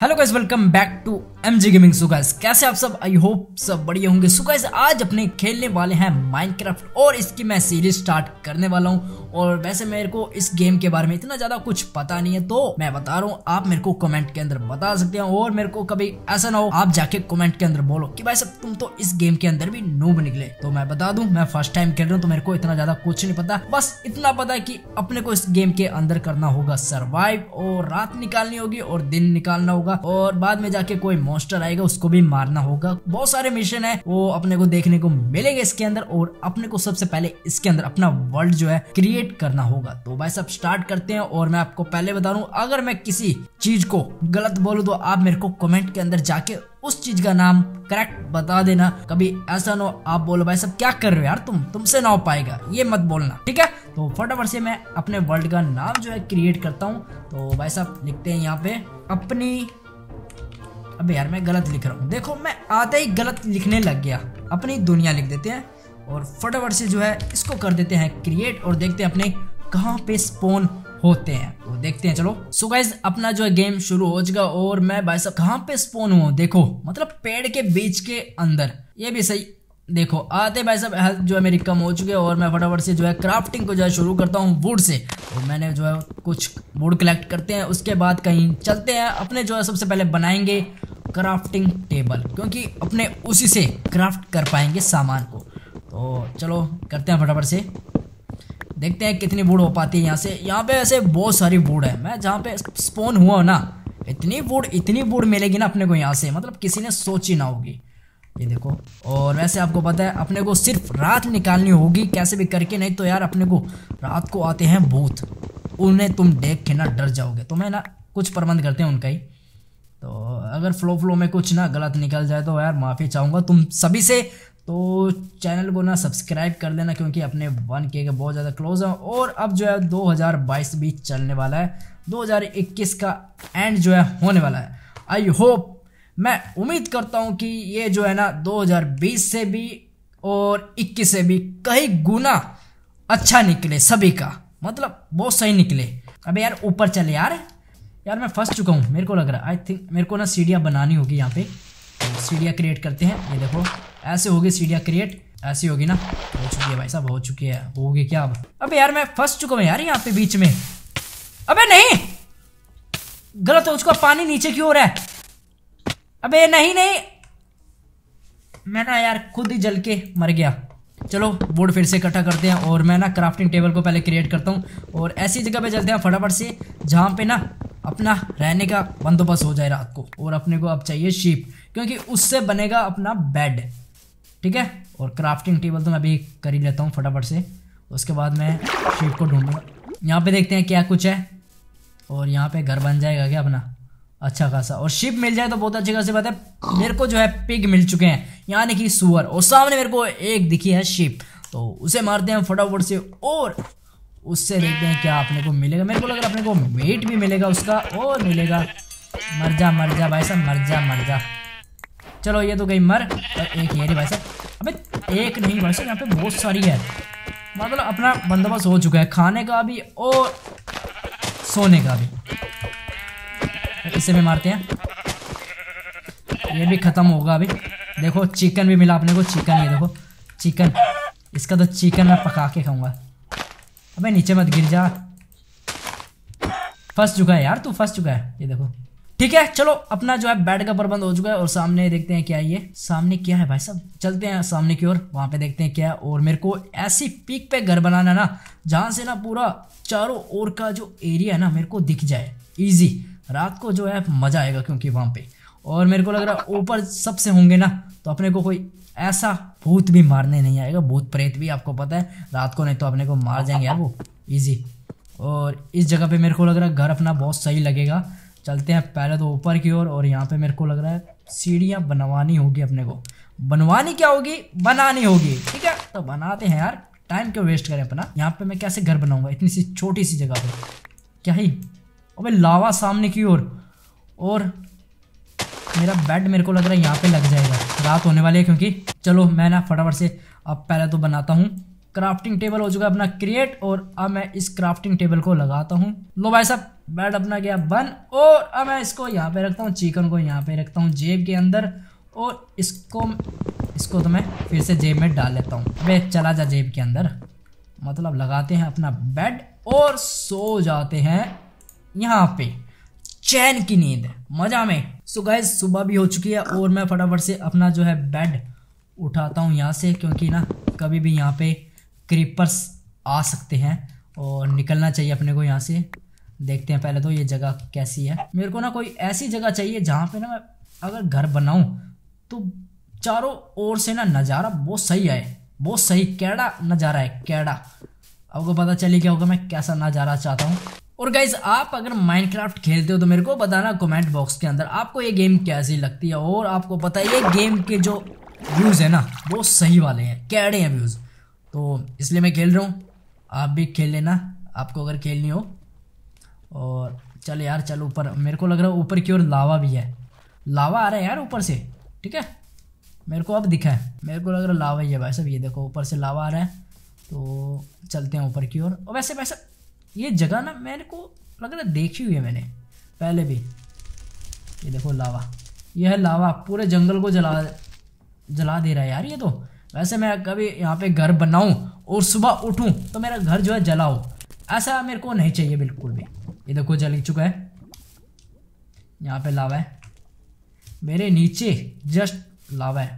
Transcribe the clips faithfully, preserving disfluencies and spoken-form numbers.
Hello guys, welcome back to MG gaming. So guys, कैसे आप सब? आई होप सब बढ़िया होंगे। सो गाइस, आज अपने खेलने वाले हैं माइनक्राफ्ट और इसकी मैं सीरीज स्टार्ट करने वाला हूं। और वैसे मेरे को इस गेम के बारे में इतना ज्यादा कुछ पता नहीं है, तो मैं बता रहा हूं, आप मेरे को कमेंट के अंदर बता सकते हैं। और मेरे को कभी ऐसा ना हो आप जाके कमेंट के अंदर बोलो कि भाई सब तुम तो इस गेम के अंदर भी नूब निकले। तो मैं बता दूं, मैं फर्स्ट टाइम खेल रहा हूं, तो मेरे को इतना ज्यादा कुछ नहीं पता। बस इतना पता है कि अपने को इस गेम के अंदर करना होगा सर्वाइव, और रात निकालनी होगी और दिन निकालना होगा, और बाद में जाके कोई मॉन्स्टर आएगा उसको भी मारना होगा। बहुत सारे मिशन है वो अपने को देखने को मिलेंगे इसके अंदर। और अपने को सबसे पहले इसके अंदर अपना वर्ल्ड जो है क्रिएट करना होगा। तो भाई सब स्टार्ट करते हैं। और मैं आपको पहले बता दूं, अगर मैं किसी चीज को गलत बोलूं तो आप मेरे को कमेंट के अंदर जाके उस चीज का नाम करेक्ट बता देना। कभी ऐसा ना हो आप बोलो भाई सब क्या कर रहे हो यार, तुम तुमसे ना हो पाएगा, ये मत बोलना, ठीक है? तो फटाफट से मैं अपने वर्ल्ड का नाम जो है क्रिएट करता हूँ। तो भाई साहब लिखते हैं यहाँ पे अपनी, अबे यार मैं गलत लिख रहा हूँ, देखो मैं आते ही गलत लिखने लग गया। अपनी दुनिया लिख देते हैं और फटाफट से जो है इसको कर देते हैं क्रिएट, और देखते हैं अपने कहाँ पे स्पॉन होते हैं। तो देखते हैं, चलो। सो गाइस, अपना जो है गेम शुरू हो जाएगा। और मैं भाई साहब कहाँ पे स्पॉन हुआ, देखो मतलब पेड़ के बीच के अंदर। ये भी सही, देखो आते भाई साहब हेल्थ जो है मेरी कम हो चुकी है। और मैं फटाफट से जो है क्राफ्टिंग को जो है शुरू करता हूँ वुड से। तो मैंने जो है कुछ वुड कलेक्ट करते हैं, उसके बाद कहीं चलते हैं। अपने जो है सबसे पहले बनाएंगे क्राफ्टिंग टेबल, क्योंकि अपने उसी से क्राफ्ट कर पाएंगे सामान को। तो चलो करते हैं फटाफट से, देखते हैं कितनी वुड हो पाती है यहाँ से। यहाँ पे ऐसे बहुत सारी वुड है, मैं जहाँ पे स्पॉन हुआ हूँ ना, इतनी वुड इतनी वुड मिलेगी ना अपने को यहाँ से, मतलब किसी ने सोची ना होगी। ये देखो। और वैसे आपको पता है अपने को सिर्फ रात निकालनी होगी कैसे भी करके, नहीं तो यार अपने को रात को आते हैं भूत, उन्हें तुम देख के ना डर जाओगे। तो मैं ना कुछ प्रबंध करते हैं उनका ही। तो अगर फ्लो फ्लो में कुछ ना गलत निकल जाए तो यार माफ़ी चाहूँगा तुम सभी से। तो चैनल को ना सब्सक्राइब कर देना, क्योंकि अपने वन के बहुत ज़्यादा क्लोज है। और अब जो है दो हज़ार बाईस भी चलने वाला है, दो हज़ार इक्कीस का एंड जो है होने वाला है। आई होप, मैं उम्मीद करता हूँ कि ये जो है ना दो हज़ार बीस से भी और इक्कीस से भी कई गुना अच्छा निकले सभी का, मतलब बहुत सही निकले। अबे यार ऊपर चले यार, यार मैं फंस चुका हूँ मेरे को लग रहा है। आई थिंक मेरे को ना सीढ़ियाँ बनानी होगी यहाँ पे। सीढ़ियाँ क्रिएट करते हैं, ये देखो ऐसे होगी सीढ़ियाँ क्रिएट, ऐसी होगी ना। हो चुकी है भाई साहब, हो चुकी है, होगी क्या अब? अबे यार मैं फंस चुका हूँ यार यहाँ पे बीच में। अबे नहीं, गलत है, उसका पानी नीचे क्यों हो रहा है? अबे नहीं नहीं, मैं ना यार खुद ही जल के मर गया। चलो वुड फिर से इकट्ठा करते हैं। और मैं ना क्राफ्टिंग टेबल को पहले क्रिएट करता हूँ, और ऐसी जगह पे चलते हैं फटाफट से जहाँ पे ना अपना रहने का बंदोबस्त हो जाए रात को। और अपने को अब चाहिए शीप, क्योंकि उससे बनेगा अपना बेड, ठीक है? और क्राफ्टिंग टेबल तो मैं अभी कर ही लेता हूँ फटाफट से, उसके बाद मैं शीप को ढूंढूंगा। यहाँ पे देखते हैं क्या कुछ है, और यहाँ पे घर बन जाएगा क्या अपना अच्छा खासा। और शिप मिल जाए तो बहुत अच्छी खासी बात है। मेरे को जो है पिग मिल चुके हैं, यानी कि सुअर, और सामने मेरे को एक दिखी है शिप, तो उसे मारते हैं फटाफट से। और उससे देखते हैं क्या अपने को मिलेगा। मेरे को लग रहा है अपने को मीट भी मिलेगा उसका, और मिलेगा। मर जा मर जा भाई साहब, मर जा मर जा। चलो ये तो गई मर। और एक ये रे भाई साहब, अबे एक नहीं भाई साहब, यहाँ पे बहुत सारी है, मतलब अपना बंदोबस्त हो चुका है खाने का भी और सोने का भी। इसे भी मारते हैं, ये भी खत्म होगा अभी। देखो चिकन भी मिला अपने को, चिकन, ये देखो चिकन, इसका तो चिकन मैं पका के खाऊंगा। अबे नीचे मत गिर जा, फंस चुका है यार तू, फंस चुका है। ये देखो, ठीक है चलो अपना जो है बेड का प्रबंध हो चुका है। और सामने देखते हैं क्या है, ये सामने क्या है भाई साहब, चलते हैं सामने की ओर, वहां पे देखते हैं क्या है। और मेरे को ऐसी पीक पे घर बनाना ना जहां से ना पूरा चारों ओर का जो एरिया है ना मेरे को दिख जाए इजी, रात को जो है मजा आएगा क्योंकि वहां पे। और मेरे को लग रहा है ऊपर सबसे होंगे ना तो अपने को कोई ऐसा भूत भी मारने नहीं आएगा, भूत प्रेत भी आपको पता है रात को, नहीं तो अपने को मार जाएंगे यार वो इजी। और इस जगह पे मेरे को लग रहा है घर अपना बहुत सही लगेगा। चलते हैं पहले तो ऊपर की ओर। और, और यहाँ पे मेरे को लग रहा है सीढ़ियाँ बनवानी होगी अपने को, बनवानी क्या होगी, बनानी होगी, ठीक है? तो बनाते हैं यार, टाइम क्यों वेस्ट करें अपना। यहाँ पे मैं कैसे घर बनाऊंगा इतनी सी छोटी सी जगह पे, क्या ही। अबे लावा सामने की ओर, और मेरा बेड मेरे को लग रहा है यहाँ पे लग जाएगा, रात होने वाली है क्योंकि। चलो मैं ना फटाफट से अब पहले तो बनाता हूँ क्राफ्टिंग टेबल हो चुका है अपना क्रिएट, और अब मैं इस क्राफ्टिंग टेबल को लगाता हूँ। लो भाई साहब बेड अपना गया बन, और अब मैं इसको यहाँ पे रखता हूँ, चिकन को यहाँ पे रखता हूँ जेब के अंदर, और इसको इसको तो मैं फिर से जेब में डाल लेता हूँ। अबे चला जा जेब के अंदर। मतलब लगाते हैं अपना बेड और सो जाते हैं यहाँ पे चैन की नींद मजा में। सो गाइस सुबह भी हो चुकी है और मैं फटाफट से अपना जो है बेड उठाता हूँ यहाँ से, क्योंकि ना कभी भी यहाँ पे क्रीपर्स आ सकते हैं और निकलना चाहिए अपने को यहाँ से। देखते हैं पहले तो ये जगह कैसी है। मेरे को ना कोई ऐसी जगह चाहिए जहाँ पे ना मैं अगर घर बनाऊँ तो चारों ओर से ना नज़ारा बहुत सही आए, बहुत सही कैड़ा नज़ारा है, कैड़ा। आपको पता चली क्या होगा मैं कैसा नज़ारा चाहता हूँ। और गाइज आप अगर माइनक्राफ्ट खेलते हो तो मेरे को बताना कमेंट बॉक्स के अंदर आपको ये गेम कैसी लगती है। और आपको पता है ये गेम के जो व्यूज़ है ना वो सही वाले हैं, कैड़े हैं व्यूज़, तो इसलिए मैं खेल रहा हूँ। आप भी खेल लेना आपको अगर खेलनी हो। और चल यार चल ऊपर, मेरे को लग रहा है ऊपर की ओर लावा भी है, लावा आ रहा है यार ऊपर से। ठीक है मेरे को अब दिखा है, मेरे को लग रहा है लावा ही है भाई साहब। ये देखो ऊपर से लावा आ रहा है, तो चलते हैं ऊपर की ओर। और वैसे वैसे ये जगह ना मेरे को लग रहा है देखी हुई है मैंने पहले भी। ये देखो लावा, ये है लावा, पूरे जंगल को जला जला दे रहा है यार ये तो। वैसे मैं कभी यहाँ पे घर बनाऊँ और सुबह उठूँ तो मेरा घर जो है जला हो, ऐसा मेरे को नहीं चाहिए बिल्कुल भी। ये देखो जल चुका है, यहाँ पे लावा है, मेरे नीचे जस्ट लावा है।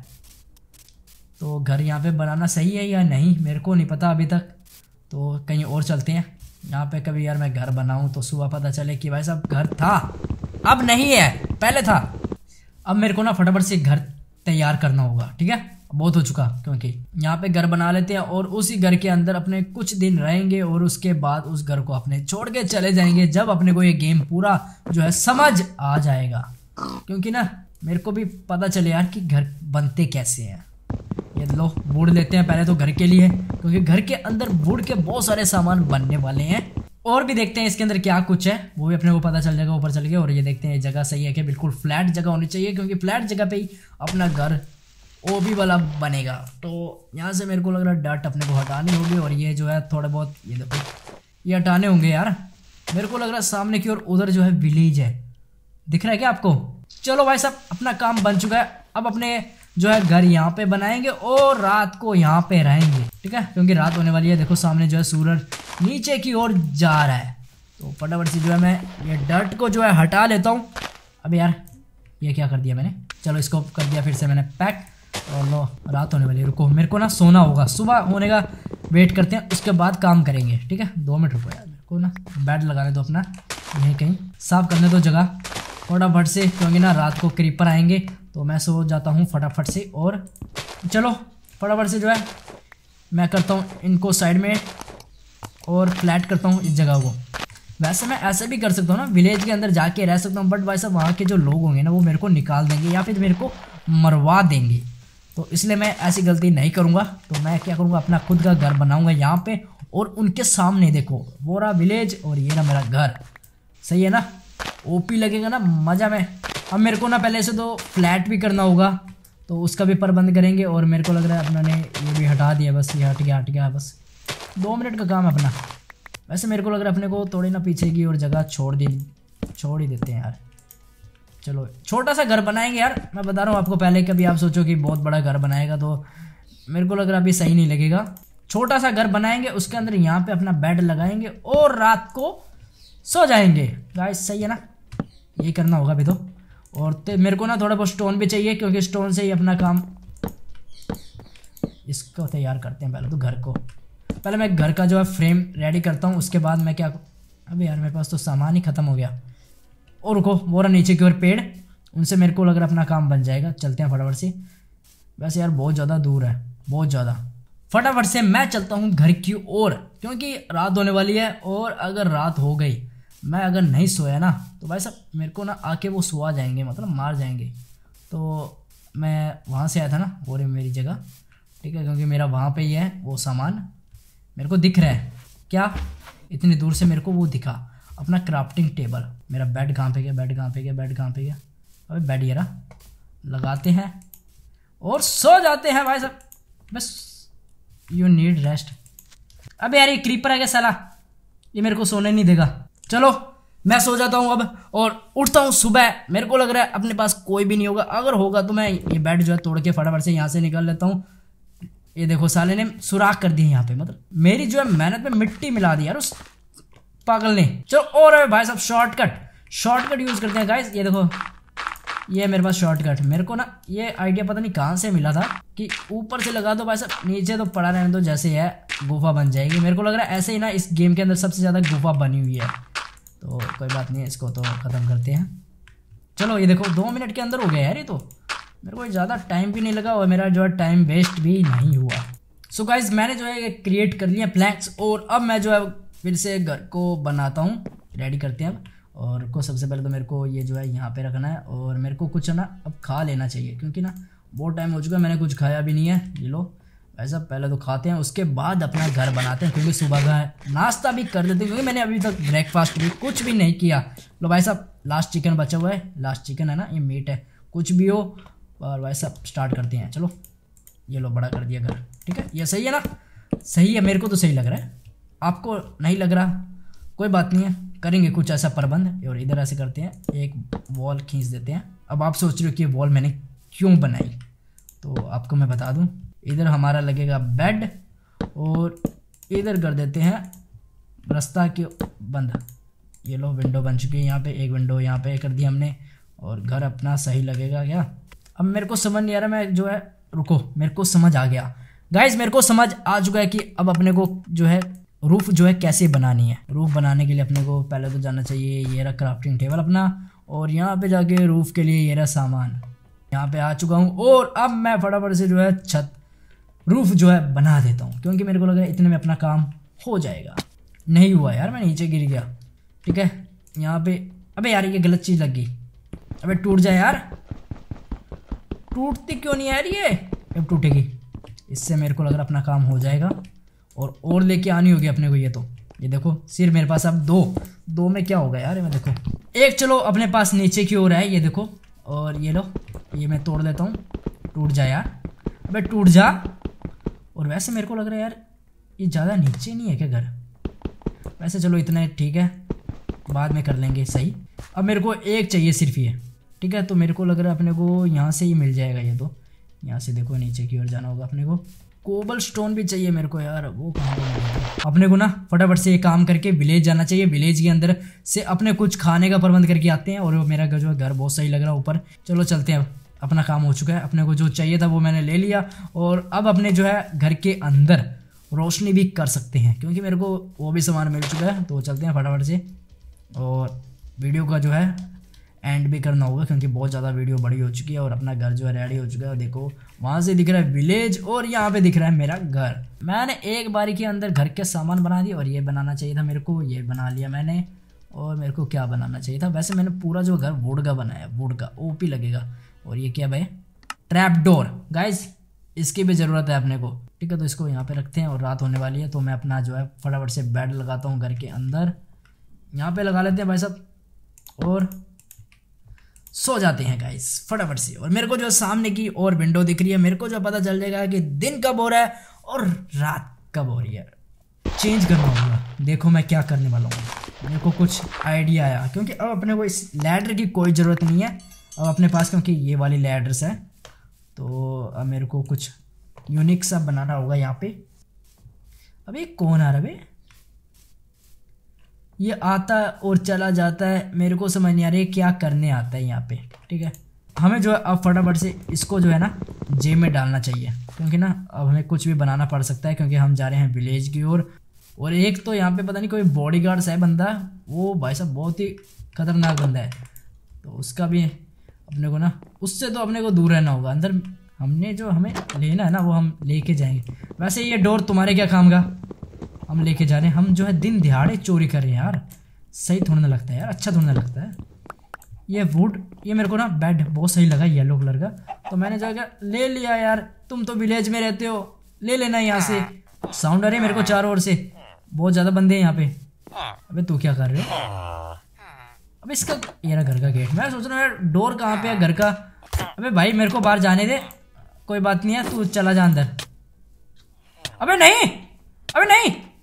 तो घर यहाँ पे बनाना सही है या नहीं मेरे को नहीं पता अभी तक, तो कहीं और चलते हैं। यहाँ पे कभी यार मैं घर बनाऊँ तो सुबह पता चले कि भाई साहब घर था, अब नहीं है, पहले था। अब मेरे को ना फटाफट से घर तैयार करना होगा। ठीक है बहुत हो चुका, क्योंकि यहाँ पे घर बना लेते हैं और उसी घर के अंदर अपने कुछ दिन रहेंगे और उसके बाद उस घर को अपने छोड़ के चले जाएंगे जब अपने को ये गेम पूरा जो है समझ आ जाएगा। क्योंकि ना मेरे को भी पता चले यार कि घर बनते कैसे हैं। ये लो वुड लेते हैं पहले तो घर के लिए, क्योंकि घर के अंदर वुड के बहुत सारे सामान बनने वाले हैं। और भी देखते हैं इसके अंदर क्या कुछ है, वो भी अपने को पता चल जाएगा ऊपर चल के। और ये देखते हैं जगह सही है कि बिल्कुल फ्लैट जगह होनी चाहिए, क्योंकि फ्लैट जगह पे ही अपना घर ओबी वाला बनेगा। तो यहाँ से मेरे को लग रहा है डट अपने को हटानी होगी, और ये जो है थोड़े बहुत ये देखो ये हटाने होंगे यार। मेरे को लग रहा है सामने की ओर उधर जो है विलेज है, दिख रहा है क्या आपको? चलो भाई साहब अपना काम बन चुका है, अब अपने जो है घर यहाँ पे बनाएंगे और रात को यहाँ पे रहेंगे। ठीक है क्योंकि रात होने वाली है। देखो सामने जो है सूरज नीचे की ओर जा रहा है, तो फटाफट से जो है मैं ये डर्ट को जो है हटा लेता हूँ। अब यार ये क्या कर दिया मैंने, चलो इसको कर दिया फिर से मैंने पैक। और लो रात होने वाली है, रुको मेरे को ना सोना होगा, सुबह होने का वेट करते हैं उसके बाद काम करेंगे। ठीक है दो मिनट रुको यार, मेरे को ना बेड लगाने दो अपना, यहीं कहीं साफ करने दो जगह फटाफट से, क्योंकि ना रात को क्रीपर आएंगे। तो मैं सो जाता हूँ फटाफट से, और चलो फटाफट से जो है मैं करता हूँ इनको साइड में और फ्लैट करता हूँ इस जगह को। वैसे मैं ऐसे भी कर सकता हूँ ना, विलेज के अंदर जाके रह सकता हूँ, बट भाई साहब वहाँ के जो लोग होंगे ना वो मेरे को निकाल देंगे या फिर मेरे को मरवा देंगे, तो इसलिए मैं ऐसी गलती नहीं करूँगा। तो मैं क्या करूँगा अपना खुद का घर बनाऊँगा यहाँ पे, और उनके सामने देखो वो रहा विलेज और ये ना मेरा घर। सही है ना, ओपी लगेगा ना मज़ा में। अब मेरे को ना पहले से तो फ्लैट भी करना होगा, तो उसका भी प्रबंध करेंगे। और मेरे को लग रहा है अपना ने ये भी हटा दिया, बस ये हट गया हट गया बस दो मिनट का काम है अपना। वैसे मेरे को लग रहा है अपने को थोड़ी ना पीछे की और जगह छोड़ दी छोड़ ही देते हैं यार। चलो छोटा सा घर बनाएंगे यार, मैं बता रहा हूँ आपको। पहले कभी आप सोचो कि बहुत बड़ा घर बनाएगा तो मेरे को लग रहा है अभी सही नहीं लगेगा। छोटा सा घर बनाएंगे, उसके अंदर यहाँ पे अपना बेड लगाएंगे और रात को सो जाएंगे। गाइस सही है ना, यही करना होगा अभी तो। और मेरे को ना थोड़ा बहुत स्टोन भी चाहिए, क्योंकि स्टोन से ही अपना काम इसको तैयार करते हैं। पहले तो घर को, पहले मैं घर का जो है फ्रेम रेडी करता हूँ, उसके बाद मैं क्या। अबे यार मेरे पास तो सामान ही ख़त्म हो गया। और रुको वो रहा नीचे की ओर पेड़, उनसे मेरे को लग रहा है अपना काम बन जाएगा। चलते हैं फटाफट से। वैसे यार बहुत ज़्यादा दूर है, बहुत ज़्यादा। फटाफट से मैं चलता हूँ घर की ओर, क्योंकि रात होने वाली है। और अगर रात हो गई, मैं अगर नहीं सोया ना तो भाई साहब मेरे को ना आके वो सुआ जाएंगे, मतलब मार जाएंगे। तो मैं वहाँ से आया था ना, वो रही मेरी जगह। ठीक है क्योंकि मेरा वहाँ पे ही है वो सामान, मेरे को दिख रहा है क्या इतनी दूर से मेरे को वो दिखा अपना क्राफ्टिंग टेबल। मेरा बेड कहाँ पे गया, बेड कहाँ पे गया, बेड कहाँ पे गया? अबे बेड ये रहा, लगाते हैं और सो जाते हैं भाई साहब। बस यू नीड रेस्ट, अबे यार ये क्रीपर है क्या साला, ये मेरे को सोने नहीं देगा। चलो मैं सो जाता हूँ अब और उठता हूँ सुबह। मेरे को लग रहा है अपने पास कोई भी नहीं होगा, अगर होगा तो मैं ये बेड जो है तोड़ के फटाफट से यहाँ से निकल लेता हूँ। ये देखो साले ने सुराख कर दी यहाँ पे, मतलब मेरी जो है मेहनत में मिट्टी मिला दी यार उस पागल ने। चलो और भाई साहब शॉर्टकट शॉर्टकट यूज करते हैं गाइस। ये देखो ये मेरे पास शॉर्टकट, मेरे को ना ये आइडिया पता नहीं कहाँ से मिला था कि ऊपर से लगा दो भाई साहब, नीचे तो पड़ा रहने दो, जैसे है गुफा बन जाएगी। मेरे को लग रहा है ऐसे ही ना इस गेम के अंदर सबसे ज़्यादा गुफा बनी हुई है, तो कोई बात नहीं है, इसको तो ख़त्म करते हैं। चलो ये देखो दो मिनट के अंदर हो गया यार, ये तो मेरे को ज़्यादा टाइम भी नहीं लगा और मेरा जो है टाइम वेस्ट भी नहीं हुआ। सो गाइज मैंने जो है क्रिएट कर लिया प्लैंक्स और अब मैं जो है फिर से घर को बनाता हूँ, रेडी करते हैं अब। और को सबसे पहले तो मेरे को ये जो है यहाँ पे रखना है और मेरे को कुछ ना अब खा लेना चाहिए, क्योंकि ना बहुत टाइम हो चुका है मैंने कुछ खाया भी नहीं है। ये लो ऐसा पहले तो खाते हैं, उसके बाद अपना घर बनाते हैं, क्योंकि सुबह का नाश्ता भी कर लेते हैं, क्योंकि मैंने अभी तक ब्रेकफास्ट भी कुछ भी नहीं किया। लो भाई साहब लास्ट चिकन बचा हुआ है, लास्ट चिकन है ना, ये मीट है, कुछ भी हो। और भाई साहब स्टार्ट करते हैं। चलो ये लो बड़ा कर दिया घर, ठीक है ये सही है ना, सही है, मेरे को तो सही लग रहा है, आपको नहीं लग रहा कोई बात नहीं है, करेंगे कुछ ऐसा प्रबंध। और इधर ऐसे करते हैं, एक वॉल खींच देते हैं। अब आप सोच रहे हो कि वॉल मैंने क्यों बनाई, तो आपको मैं बता दूं, इधर हमारा लगेगा बेड और इधर कर देते हैं रास्ता के बंद। ये लो विंडो बन चुकी है, यहाँ पे एक विंडो यहाँ पे कर दी हमने और घर अपना सही लगेगा क्या। अब मेरे को समझ नहीं आ रहा, मैं जो है रुको मेरे को समझ आ गया गाइज, मेरे को समझ आ चुका है कि अब अपने को जो है रूफ जो है कैसे बनानी है। रूफ बनाने के लिए अपने को पहले तो जाना चाहिए, ये रहा क्राफ्टिंग टेबल अपना, और यहाँ पे जाके रूफ के लिए ये रहा सामान। यहाँ पे आ चुका हूँ और अब मैं फटाफट से जो है छत रूफ जो है बना देता हूँ, क्योंकि मेरे को लग रहा है इतने में अपना काम हो जाएगा। नहीं हुआ यार, मैं नीचे गिर गया। ठीक है यहाँ पे, अबे यार ये गलत चीज़ लग गई, अबे टूट जाए यार, टूटती क्यों नहीं यार ये, अब टूटेगी। इससे मेरे को लग रहा अपना काम हो जाएगा और और लेके आनी होगी अपने को। ये तो ये देखो सिर्फ मेरे पास अब दो दो में क्या होगा यार, मैं देखो एक चलो अपने पास नीचे की ओर है, ये देखो, और ये लो ये मैं तोड़ देता हूँ, टूट जा यार, अबे टूट जा। और वैसे मेरे को लग रहा है यार ये ज़्यादा नीचे नहीं है क्या घर, वैसे चलो इतना ठीक है, बाद में कर लेंगे सही। अब मेरे को एक चाहिए सिर्फ ये, ठीक है, तो मेरे को लग रहा है अपने को यहाँ से ही मिल जाएगा ये, तो यहाँ से देखो नीचे की ओर जाना होगा अपने को। कोबल स्टोन भी चाहिए मेरे को यार, वो कहाँ पर अपने को ना फटाफट से ये काम करके विलेज जाना चाहिए, विलेज के अंदर से अपने कुछ खाने का प्रबंध करके आते हैं। और मेरा जो है घर बहुत सही लग रहा है ऊपर, चलो चलते हैं, अपना काम हो चुका है, अपने को जो चाहिए था वो मैंने ले लिया। और अब अपने जो है घर के अंदर रोशनी भी कर सकते हैं, क्योंकि मेरे को वो भी सामान मिल चुका है। तो चलते हैं फटाफट से, और वीडियो का जो है एंड भी करना होगा, क्योंकि बहुत ज़्यादा वीडियो बड़ी हो चुकी है और अपना घर जो है रेडी हो चुका है। देखो वहाँ से दिख रहा है विलेज और यहाँ पे दिख रहा है मेरा घर। मैंने एक बारी के अंदर घर के सामान बना दिए, और ये बनाना चाहिए था मेरे को, ये बना लिया मैंने। और मेरे को क्या बनाना चाहिए था, वैसे मैंने पूरा जो घर वुड का बनाया, वुड का ओपी लगेगा। और ये क्या भाई, ट्रैप डोर गाइज, इसकी भी ज़रूरत है अपने को, ठीक है। तो इसको यहाँ पे रखते हैं, और रात होने वाली है, तो मैं अपना जो है फटाफट से बेड लगाता हूँ घर के अंदर, यहाँ पे लगा लेते हैं भाई साहब, और सो जाते हैं गाइस फटाफट से। और मेरे को जो सामने की और विंडो दिख रही है, मेरे को जो पता चल जाएगा कि दिन कब हो रहा है और रात कब हो रही है। चेंज करना होगा, देखो मैं क्या करने वाला हूँ, मेरे को कुछ आइडिया आया, क्योंकि अब अपने को इस लैडर की कोई ज़रूरत नहीं है अब अपने पास, क्योंकि ये वाली लैडर्स है। तो अब मेरे को कुछ यूनिक सा बनाना होगा यहाँ पे। अबे कौन आ रहा है, ये आता और चला जाता है, मेरे को समझ नहीं आ रही है क्या करने आता है यहाँ पे। ठीक है हमें जो है अब फटाफट से इसको जो है ना जेब में डालना चाहिए, क्योंकि ना अब हमें कुछ भी बनाना पड़ सकता है, क्योंकि हम जा रहे हैं विलेज की ओर। और, और एक तो यहाँ पे पता नहीं कोई बॉडीगार्ड्स है बंदा, वो भाई साहब बहुत ही खतरनाक बंदा है, तो उसका भी अपने को ना, उससे तो अपने को दूर रहना होगा। अंदर हमने जो हमें लेना है ना वो हम लेके जाएंगे। वैसे ये डोर तुम्हारे क्या काम का, हम लेके जा रहे हैं, हम जो है दिन दिहाड़े चोरी कर रहे हैं यार, सही थोड़ा ना लगता है यार, अच्छा थोड़ा ना लगता है। ये वुड, ये मेरे को ना बेड बहुत सही लगा येलो कलर का, तो मैंने जो है ले लिया यार। तुम तो विलेज में रहते हो, ले लेना यहाँ से। साउंड आ रही है मेरे को चारों ओर से, बहुत ज़्यादा बंदे हैं यहाँ पे। अबे तू क्या कर रहे हो, अब इसका ये रहा घर का गेट, मैं सोच रहा हूँ यार डोर कहाँ पे है घर का। अबे भाई मेरे को बाहर जाने दे, कोई बात नहीं है, तू चला जा अंदर। अबे नहीं, अबे नहीं,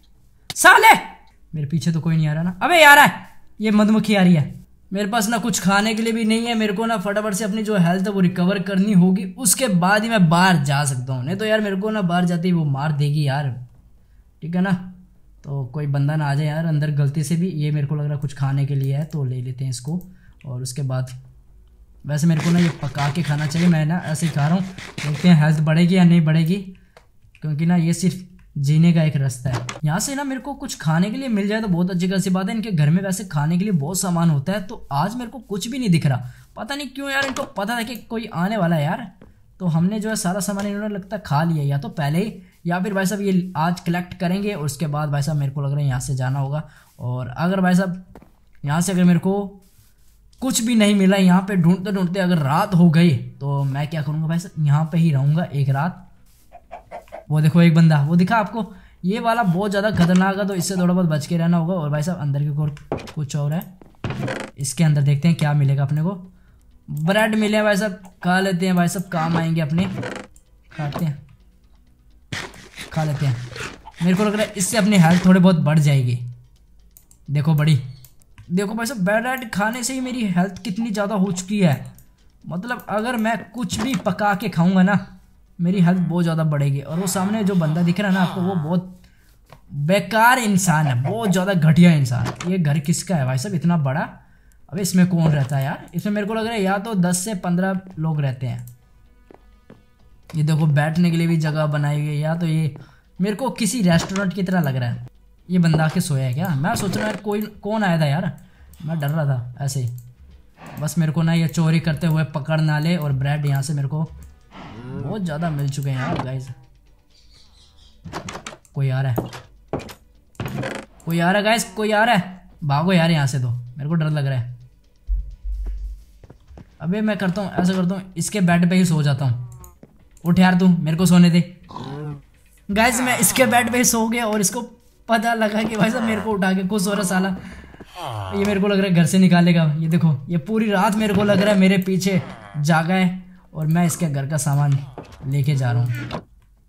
साले मेरे पीछे तो कोई नहीं आ रहा ना। अबे यार है ये मधुमक्खी आ रही है। मेरे पास ना कुछ खाने के लिए भी नहीं है, मेरे को ना फटाफट से अपनी जो हेल्थ है वो रिकवर करनी होगी, उसके बाद ही मैं बाहर जा सकता हूँ। नहीं तो यार मेरे को ना बाहर जाते ही वो मार देगी यार, ठीक है ना। तो कोई बंदा ना आ जाए यार अंदर गलती से भी। ये मेरे को लग रहा है कुछ खाने के लिए है तो ले लेते हैं इसको। और उसके बाद वैसे मेरे को ना ये पका के खाना चाहिए, मैं ना ऐसे ही खा रहा हूँ, देखते हैं हेल्थ बढ़ेगी या नहीं बढ़ेगी, क्योंकि ना ये सिर्फ जीने का एक रास्ता है। यहाँ से ना मेरे को कुछ खाने के लिए मिल जाए तो बहुत अच्छी खासी बात है। इनके घर में वैसे खाने के लिए बहुत सामान होता है, तो आज मेरे को कुछ भी नहीं दिख रहा, पता नहीं क्यों यार। इनको पता था कि कोई आने वाला है यार, तो हमने जो है सारा सामान इन्होंने लगता है खा लिया, या तो पहले ही या फिर भाई साहब ये आज कलेक्ट करेंगे और उसके बाद भाई साहब मेरे को लग रहा है यहाँ से जाना होगा। और अगर भाई साहब यहाँ से अगर मेरे को कुछ भी नहीं मिला, यहाँ पे ढूंढते ढूंढते अगर रात हो गई तो मैं क्या करूँगा भाई साहब, यहाँ पे ही रहूँगा एक रात। वो देखो एक बंदा वो दिखा आपको, ये वाला बहुत ज़्यादा खतरनाक है, तो इससे थोड़ा बहुत बच के रहना होगा। और भाई साहब अंदर की ओर कुछ और है, इसके अंदर देखते हैं क्या मिलेगा अपने को। ब्रेड मिले भाई साहब, खा लेते हैं भाई साहब, काम आएंगे अपने, खाते हैं खा लेते हैं। मेरे को लग रहा है इससे अपनी हेल्थ थोड़ी बहुत बढ़ जाएगी। देखो बड़ी, देखो भाई साहब ब्रेड खाने से ही मेरी हेल्थ कितनी ज़्यादा हो चुकी है। मतलब अगर मैं कुछ भी पका के खाऊंगा ना मेरी हेल्थ बहुत ज़्यादा बढ़ेगी। और वो सामने जो बंदा दिख रहा है ना आपको, वो बहुत बेकार इंसान है, बहुत ज़्यादा घटिया इंसान। ये घर किसका है भाई साहब इतना बड़ा? अबे इसमें कौन रहता है यार? इसमें मेरे को लग रहा है या तो दस से पंद्रह लोग रहते हैं। ये देखो बैठने के लिए भी जगह बनाई गई, या तो ये मेरे को किसी रेस्टोरेंट की तरह लग रहा है। ये बंदा आके सोया है क्या? मैं सोच रहा हूँ कोई कौन आया था यार, मैं डर रहा था ऐसे ही। बस मेरे को ना ये चोरी करते हुए पकड़ ना ले। और ब्रेड यहाँ से मेरे को बहुत ज़्यादा मिल चुके हैं यार गाइस। कोई आ रहा है, कोई आ रहा है गाइस, कोई आ रहा है, भागो यार यहाँ से, तो मेरे को डर लग रहा है। अबे मैं करता हूँ ऐसा करता हूँ, इसके बेड पे ही सो जाता हूँ। उठ यार तू, मेरे को सोने दे। गाइस मैं इसके बेड पे ही सो गया और इसको पता लगा कि भाई साहब मेरे को उठा के खुश हो रहा साला। ये मेरे को लग रहा है घर से निकालेगा। ये देखो ये पूरी रात मेरे को लग रहा है मेरे पीछे जागा है और मैं इसके घर का सामान लेके जा रहा हूँ।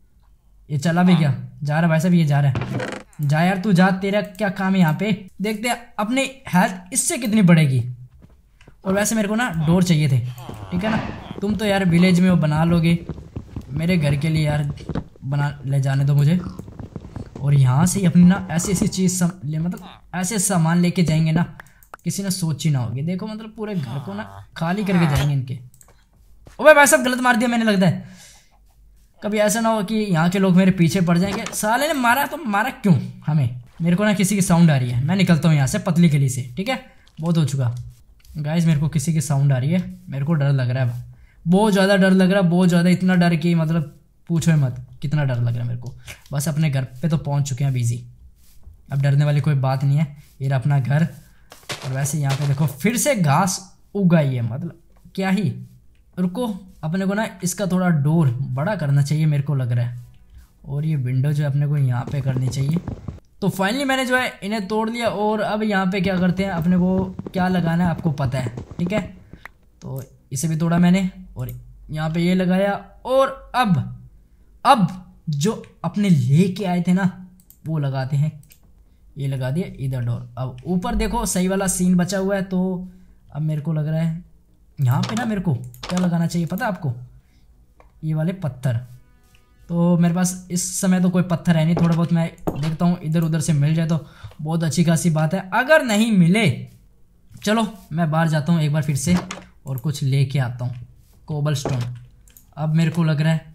ये चला भी क्या? जा रहा भाई साहब, ये जा रहा है। जा यार तू जा, तेरा क्या काम है यहाँ पे। देखते हैं अपनी हेल्थ इससे कितनी बढ़ेगी। और वैसे मेरे को ना डोर चाहिए थे, ठीक है ना। तुम तो यार विलेज में वो बना लोगे, मेरे घर के लिए यार बना ले जाने दो मुझे। और यहाँ से ही अपनी ना ऐसी ऐसी चीज़ ले, मतलब ऐसे सामान लेके जाएंगे ना किसी ने सोची ना होगी। देखो मतलब पूरे घर को ना खाली करके जाएंगे इनके। ओबे भाई साहब गलत मार दिया मैंने लगता है। कभी ऐसा ना हो कि यहाँ के लोग मेरे पीछे पड़ जाएंगे। साले ने मारा तो मारा क्यों हमें? मेरे को ना किसी की साउंड आ रही है, मैं निकलता हूँ यहाँ से पतली गली से, ठीक है। बहुत हो चुका गाइस, मेरे को किसी की साउंड आ रही है, मेरे को डर लग रहा है, बहुत ज़्यादा डर लग रहा है, बहुत ज़्यादा। इतना डर कि मतलब पूछो मत कितना डर लग रहा है मेरे को। बस अपने घर पे तो पहुंच चुके हैं बिजी, अब डरने वाली कोई बात नहीं है। ये रहा अपना घर। और वैसे यहाँ पे देखो फिर से घास उगाई है, मतलब क्या ही। रुको अपने को ना इसका थोड़ा डोर बड़ा करना चाहिए मेरे को लग रहा है। और ये विंडो जो है अपने को यहाँ पे करनी चाहिए। तो फाइनली मैंने जो है इन्हें तोड़ लिया। और अब यहाँ पे क्या करते हैं, अपने को क्या लगाना है आपको पता है, ठीक है। तो इसे भी तोड़ा मैंने और यहाँ पे ये लगाया। और अब अब जो अपने लेके आए थे ना वो लगाते हैं। ये लगा दिया इधर डोर। अब ऊपर देखो सही वाला सीन बचा हुआ है। तो अब मेरे को लग रहा है यहाँ पे ना मेरे को क्या लगाना चाहिए पता है आपको? ये वाले पत्थर। तो मेरे पास इस समय तो कोई पत्थर है नहीं, थोड़ा बहुत मैं देखता हूँ इधर उधर से मिल जाए तो बहुत अच्छी खासी बात है। अगर नहीं मिले चलो मैं बाहर जाता हूँ एक बार फिर से और कुछ लेके आता हूँ। कोबल स्टोन अब मेरे को लग रहा है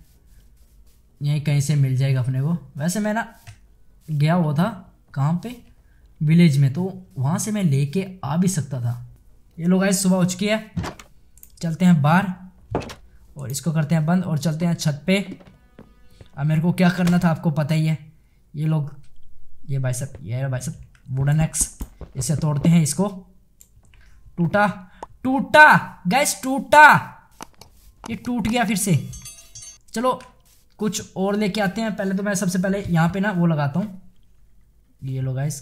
यहीं कहीं से मिल जाएगा अपने को। वैसे मैं ना गया हुआ था कहाँ पे, विलेज में, तो वहाँ से मैं लेके आ भी सकता था। ये लोग आज सुबह हो चुकी है, चलते हैं बाहर और इसको करते हैं बंद और चलते हैं छत पे। अब मेरे को क्या करना था आपको पता ही है। ये लोग ये भाई साहब ये भाई साहब वुडन एक्स, इसे तोड़ते हैं। इसको टूटा टूटा गैस टूटा, ये टूट गया फिर से। चलो कुछ और लेके आते हैं। पहले तो मैं सबसे पहले यहाँ पे ना वो लगाता हूँ। ये लो गाइस,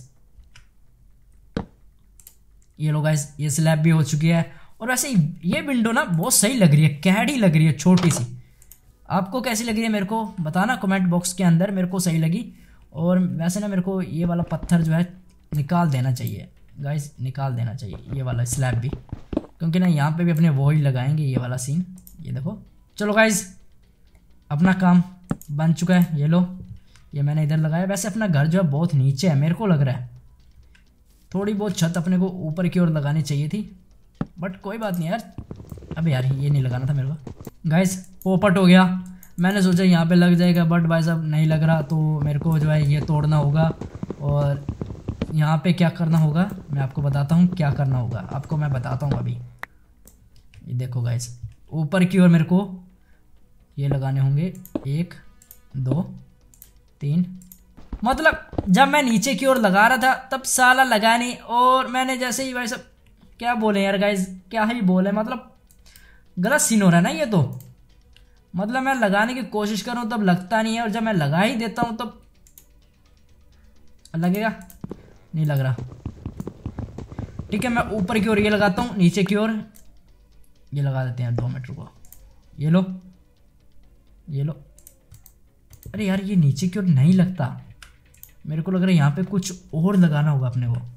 ये लो गाइस, ये स्लैब भी हो चुकी है। और वैसे ये विंडो ना बहुत सही लग रही है, कैडी लग रही है, छोटी सी। आपको कैसी लग रही है मेरे को बताना कमेंट बॉक्स के अंदर, मेरे को सही लगी। और वैसे ना मेरे को ये वाला पत्थर जो है निकाल देना चाहिए गाइस, निकाल देना चाहिए ये वाला स्लैब भी, क्योंकि ना यहाँ पे भी अपने वो ही लगाएंगे ये वाला सीन। ये देखो, चलो गाइस अपना काम बन चुका है। ये लो, ये मैंने इधर लगाया। वैसे अपना घर जो है बहुत नीचे है, मेरे को लग रहा है थोड़ी बहुत छत अपने को ऊपर की ओर लगानी चाहिए थी, बट कोई बात नहीं यार। अब यार ये नहीं लगाना था मेरे को। गाइस पोपट हो गया, मैंने सोचा यहाँ पे लग जाएगा, बट भाई साहब नहीं लग रहा, तो मेरे को जो है ये तोड़ना होगा। और यहाँ पे क्या करना होगा मैं आपको बताता हूँ, क्या करना होगा आपको मैं बताता हूँ अभी। ये देखो गाइस, ऊपर की ओर मेरे को ये लगाने होंगे, एक दो तीन। मतलब जब मैं नीचे की ओर लगा रहा था तब साला लगा नहीं, और मैंने जैसे ही भाई साहब क्या बोले यार गाइस, क्या ही बोले, मतलब गलत सीन हो रहा है ना ये तो। मतलब मैं लगाने की कोशिश कर रहा हूँ तब लगता नहीं है, और जब मैं लगा ही देता हूँ तब लगेगा, नहीं लग रहा। ठीक है, मैं ऊपर की ओर ये लगाता हूँ, नीचे की ओर ये लगा देते हैं दो मीटर को। ये लो, ये लो। अरे यार ये नीचे की ओर नहीं लगता, मेरे को लग रहा है यहाँ पे कुछ और लगाना होगा अपने को।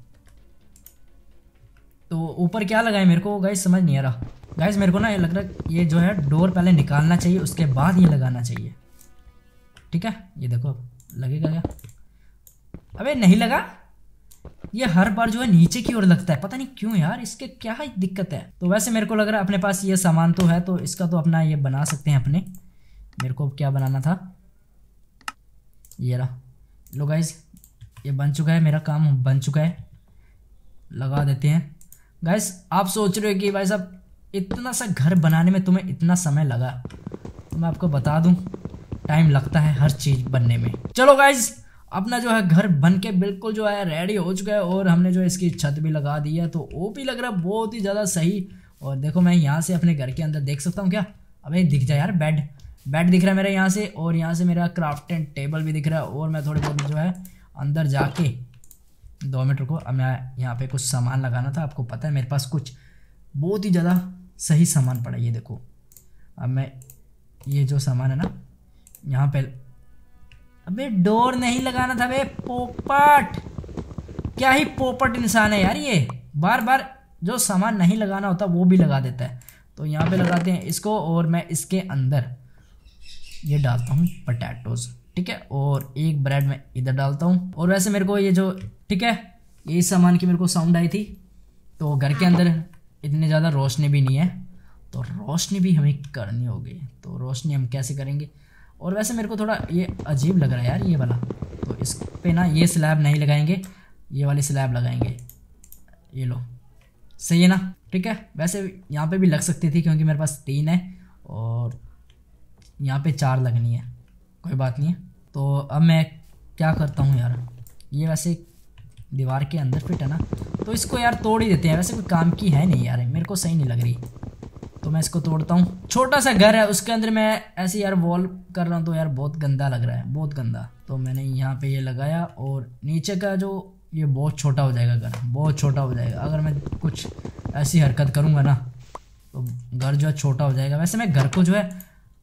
तो ऊपर क्या लगाए मेरे को गाइस समझ नहीं आ रहा। गाइस मेरे को ना ये लग रहा है ये जो है डोर पहले निकालना चाहिए, उसके बाद ये लगाना चाहिए। ठीक है, ये देखो लगेगा क्या? अबे नहीं लगा, ये हर बार जो है नीचे की ओर लगता है, पता नहीं क्यों यार, इसके क्या ही दिक्कत है। तो वैसे मेरे को लग रहा है अपने पास ये सामान तो है, तो इसका तो अपना ये बना सकते हैं अपने। मेरे को क्या बनाना था, ये रहा। लो गाइस ये बन चुका है, मेरा काम बन चुका है, लगा देते हैं। गाइस आप सोच रहे हो कि भाई साहब इतना सा घर बनाने में तुम्हें इतना समय लगा, तो मैं आपको बता दूं टाइम लगता है हर चीज़ बनने में। चलो गाइस अपना जो है घर बन के बिल्कुल जो है रेडी हो चुका है, और हमने जो इसकी छत भी लगा दी है, तो वो भी लग रहा है बहुत ही ज़्यादा सही। और देखो मैं यहाँ से अपने घर के अंदर देख सकता हूँ क्या? अबे दिख जाए यार, बेड बेड दिख रहा है मेरा यहाँ से, और यहाँ से मेरा क्राफ्टिंग टेबल भी दिख रहा है। और मैं थोड़ी बहुत जो है अंदर जाके दो मिनट को, अब मैं यहाँ पे कुछ सामान लगाना था, आपको पता है मेरे पास कुछ बहुत ही ज़्यादा सही सामान पड़ा है। ये देखो, अब मैं ये जो सामान है ना यहाँ पे, अबे डोर नहीं लगाना था बे पोपट, क्या ही पोपट इंसान है यार ये, बार बार जो सामान नहीं लगाना होता वो भी लगा देता है। तो यहाँ पे लगाते हैं इसको, और मैं इसके अंदर ये डालता हूँ पोटैटोज। ठीक है, और एक ब्रेड में इधर डालता हूँ। और वैसे मेरे को ये जो, ठीक है, ये सामान की मेरे को साउंड आई थी, तो घर के अंदर इतनी ज़्यादा रोशनी भी नहीं है, तो रोशनी भी हमें करनी होगी। तो रोशनी हम कैसे करेंगे? और वैसे मेरे को थोड़ा ये अजीब लग रहा है यार ये वाला, तो इस पे ना ये स्लैब नहीं लगाएंगे, ये वाली स्लैब लगाएंगे। ये लो, सही है ना? ठीक है, वैसे यहाँ पे भी लग सकती थी क्योंकि मेरे पास तीन है और यहाँ पे चार लगनी है, कोई बात नहीं है। तो अब मैं क्या करता हूँ यार, ये वैसे दीवार के अंदर फिट है ना, तो इसको यार तोड़ ही देते हैं। वैसे कोई काम की है नहीं यार, मेरे को सही नहीं लग रही, तो मैं इसको तोड़ता हूँ। छोटा सा घर है, उसके अंदर मैं ऐसे यार वॉल कर रहा हूँ, तो यार बहुत गंदा लग रहा है, बहुत गंदा। तो मैंने यहाँ पे ये लगाया, और नीचे का जो ये बहुत छोटा हो जाएगा घर, बहुत छोटा हो जाएगा। अगर मैं कुछ ऐसी हरकत करूँगा ना तो घर जो है छोटा हो जाएगा। वैसे मैं घर को जो है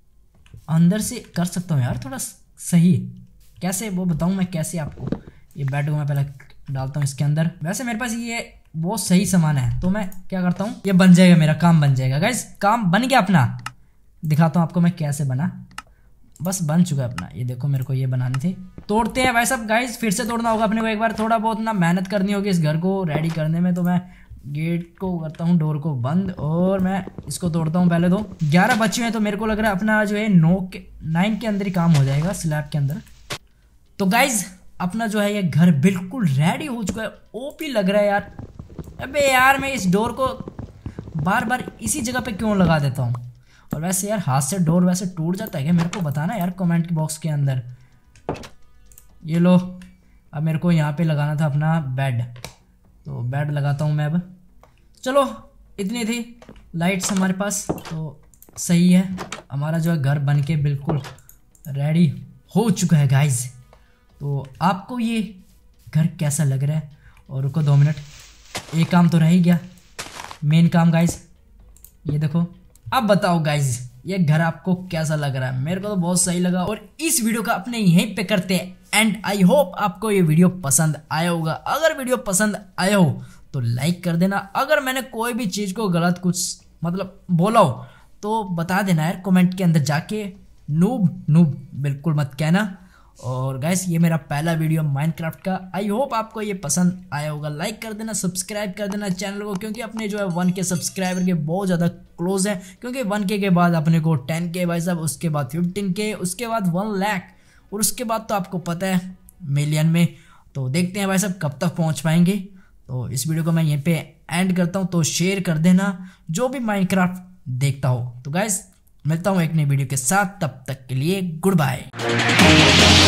अंदर से कर सकता हूँ यार थोड़ा सही, कैसे वो बताऊँ मैं कैसे आपको। ये बेड को मैं पहले डालता हूँ इसके अंदर। वैसे मेरे पास ये बहुत सही सामान है, तो मैं क्या करता हूँ, ये बन जाएगा, मेरा काम बन जाएगा। गाइस काम बन गया अपना, दिखाता हूँ आपको मैं कैसे बना, बस बन चुका है अपना। ये देखो मेरे को ये बनाने थे, तोड़ते हैं भाई साहब। गाइस फिर से तोड़ना होगा अपने को एक बार, थोड़ा बहुत ना मेहनत करनी होगी इस घर को रेडी करने में। तो मैं गेट को करता हूँ, डोर को बंद, और मैं इसको तोड़ता हूँ पहले। तो ग्यारह बच्चे हैं, तो मेरे को लग रहा है अपना जो है नौ के नाइन के अंदर ही काम हो जाएगा, स्लैब के अंदर। तो गाइज अपना जो है ये घर बिल्कुल रेडी हो चुका है, ओपी लग रहा है यार। अबे यार मैं इस डोर को बार बार इसी जगह पे क्यों लगा देता हूँ? और वैसे यार हाथ से डोर वैसे टूट जाता है क्या? मेरे को बताना यार कमेंट बॉक्स के अंदर। ये लो, अब मेरे को यहाँ पे लगाना था अपना बेड, तो बेड लगाता हूँ मैं अब। चलो इतनी थी लाइट्स हमारे पास, तो सही है, हमारा जो है घर बन के बिल्कुल रेडी हो चुका है गाइज। तो आपको ये घर कैसा लग रहा है? और रुको दो मिनट, एक काम तो रह ही गया, मेन काम गाइज। ये देखो, अब बताओ गाइज ये घर आपको कैसा लग रहा है? मेरे को तो बहुत सही लगा और इस वीडियो का अपने यहीं पे करते हैं एंड आई होप आपको ये वीडियो पसंद आया होगा। अगर वीडियो पसंद आया हो तो लाइक कर देना। अगर मैंने कोई भी चीज़ को गलत कुछ मतलब बोला हो तो बता देना यार कमेंट के अंदर जाके। नूब नूब बिल्कुल मत कहना। और गाइस ये मेरा पहला वीडियो माइनक्राफ्ट का, आई होप आपको ये पसंद आया होगा। लाइक कर देना, सब्सक्राइब कर देना चैनल को, क्योंकि अपने जो है वन के सब्सक्राइबर के बहुत ज़्यादा क्लोज है। क्योंकि वन के के बाद अपने को टेन के भाई साहब, उसके बाद फिफ्टीन के, उसके बाद वन लाख और उसके बाद तो आपको पता है मिलियन में। तो देखते हैं भाई साहब कब तक पहुँच पाएंगे। तो इस वीडियो को मैं यहीं पे एंड करता हूँ। तो शेयर कर देना जो भी माइनक्राफ्ट देखता हो। तो गाइस मिलता हूँ एक नई वीडियो के साथ, तब तक के लिए गुड बाय।